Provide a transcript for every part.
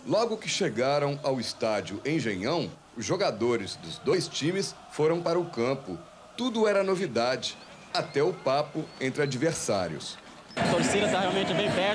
Logo que chegaram ao estádio Engenhão, os jogadores dos dois times foram para o campo. Tudo era novidade, até o papo entre adversários. A torcida está realmente bem perto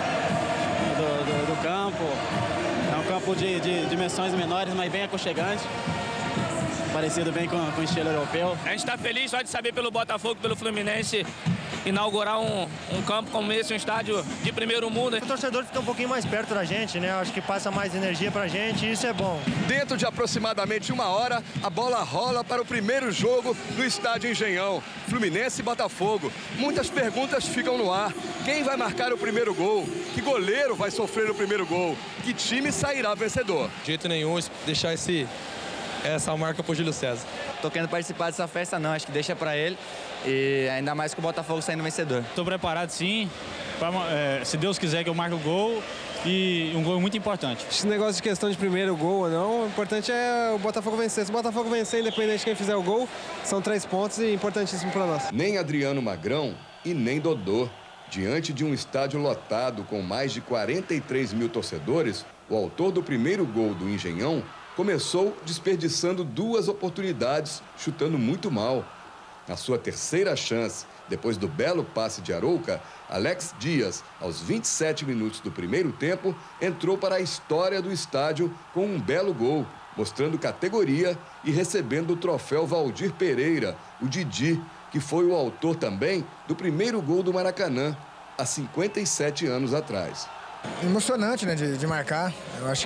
do campo. É um campo de dimensões menores, mas bem aconchegante. Parecido bem com o estilo europeu. A gente está feliz só de saber pelo Botafogo, pelo Fluminense, inaugurar um campo como esse, um estádio de primeiro mundo. O torcedor fica um pouquinho mais perto da gente, né? Acho que passa mais energia pra gente e isso é bom. Dentro de aproximadamente 1 hora, a bola rola para o primeiro jogo do estádio Engenhão, Fluminense e Botafogo. Muitas perguntas ficam no ar. Quem vai marcar o primeiro gol? Que goleiro vai sofrer o primeiro gol? Que time sairá vencedor? De jeito nenhum, deixar essa marca pro Júlio César. Tô querendo participar dessa festa não, acho que deixa pra ele e ainda mais com o Botafogo saindo vencedor. Estou preparado sim, se Deus quiser que eu marque o gol e um gol muito importante. Esse negócio de questão de primeiro gol ou não, o importante é o Botafogo vencer. Se o Botafogo vencer, independente de quem fizer o gol, são 3 pontos e importantíssimo para nós. Nem Adriano Magrão e nem Dodô. Diante de um estádio lotado com mais de 43 mil torcedores, o autor do primeiro gol do Engenhão começou desperdiçando 2 oportunidades, chutando muito mal. Na sua terceira chance, depois do belo passe de Arouca, Alex Dias, aos 27 minutos do primeiro tempo, entrou para a história do estádio com um belo gol, mostrando categoria e recebendo o troféu Valdir Pereira, o Didi, que foi o autor também do primeiro gol do Maracanã, há 57 anos atrás. Emocionante, né, de marcar. Eu acho que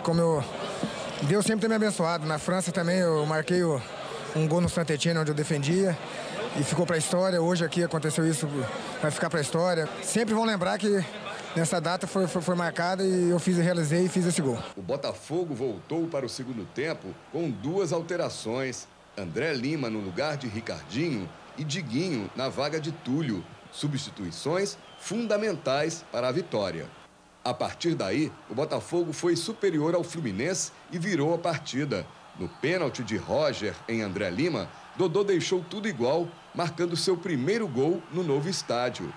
Deus sempre tem me abençoado. Na França também eu marquei um gol no Saint-Étienne, onde eu defendia, e ficou para a história. Hoje aqui aconteceu isso, vai ficar para a história. Sempre vão lembrar que nessa data foi marcada e eu realizei e fiz esse gol. O Botafogo voltou para o segundo tempo com 2 alterações. André Lima no lugar de Ricardinho e Diguinho na vaga de Túlio. Substituições fundamentais para a vitória. A partir daí, o Botafogo foi superior ao Fluminense e virou a partida. No pênalti de Roger em André Lima, Dodô deixou tudo igual, marcando seu primeiro gol no novo estádio.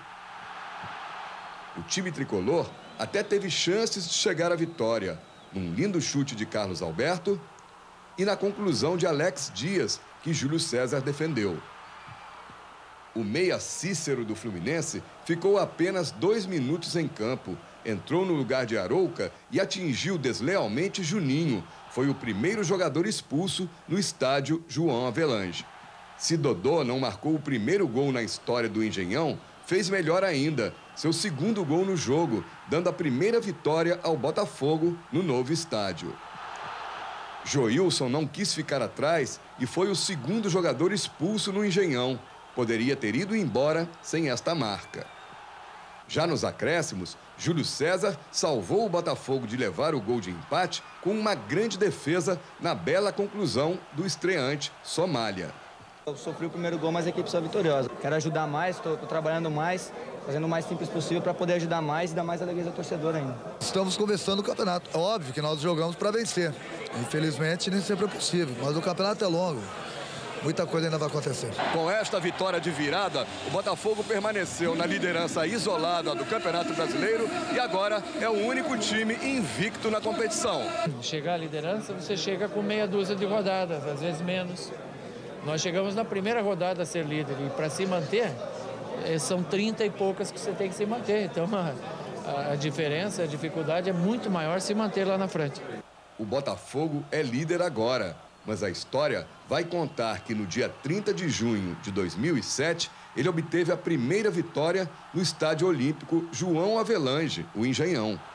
O time tricolor até teve chances de chegar à vitória, num lindo chute de Carlos Alberto e na conclusão de Alex Dias, que Júlio César defendeu. O meia Cícero do Fluminense ficou apenas 2 minutos em campo. Entrou no lugar de Arouca e atingiu deslealmente Juninho. Foi o primeiro jogador expulso no estádio João Avelange. Se Dodô não marcou o primeiro gol na história do Engenhão, fez melhor ainda, seu segundo gol no jogo, dando a primeira vitória ao Botafogo no novo estádio. Joilson não quis ficar atrás e foi o segundo jogador expulso no Engenhão. Poderia ter ido embora sem esta marca. Já nos acréscimos, Júlio César salvou o Botafogo de levar o gol de empate com uma grande defesa na bela conclusão do estreante Somália. Eu sofri o primeiro gol, mas a equipe saiu vitoriosa. Quero ajudar mais, estou trabalhando mais, fazendo o mais simples possível para poder ajudar mais e dar mais alegria ao torcedor ainda. Estamos começando o campeonato. É óbvio que nós jogamos para vencer. Infelizmente, nem sempre é possível, mas o campeonato é longo. Muita coisa ainda vai acontecer. Com esta vitória de virada, o Botafogo permaneceu na liderança isolada do Campeonato Brasileiro e agora é o único time invicto na competição. Chegar à liderança, você chega com meia dúzia de rodadas, às vezes menos. Nós chegamos na primeira rodada a ser líder e para se manter, são 30 e poucas que você tem que se manter. Então a diferença, a dificuldade é muito maior se manter lá na frente. O Botafogo é líder agora. Mas a história vai contar que no dia 30 de junho de 2007, ele obteve a primeira vitória no Estádio Olímpico João Avelange, o Engenhão.